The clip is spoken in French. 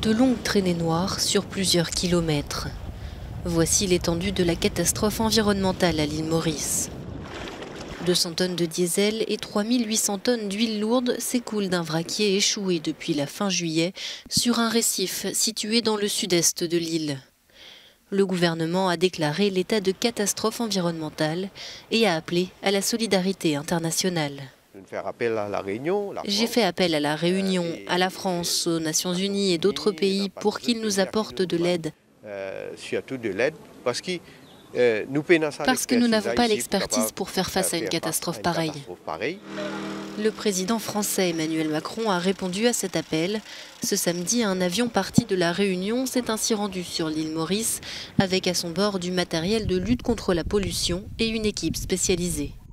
De longues traînées noires sur plusieurs kilomètres. Voici l'étendue de la catastrophe environnementale à l'île Maurice. 200 tonnes de diesel et 3800 tonnes d'huile lourde s'écoulent d'un vraquier échoué depuis la fin juillet sur un récif situé dans le sud-est de l'île. Le gouvernement a déclaré l'état de catastrophe environnementale et a appelé à la solidarité internationale. J'ai fait appel à la Réunion, à la France, aux Nations Unies et d'autres pays pour qu'ils nous apportent de l'aide. Parce que nous n'avons pas l'expertise pour faire face à une catastrophe pareille. Le président français Emmanuel Macron a répondu à cet appel. Ce samedi, un avion parti de la Réunion s'est ainsi rendu sur l'île Maurice avec à son bord du matériel de lutte contre la pollution et une équipe spécialisée.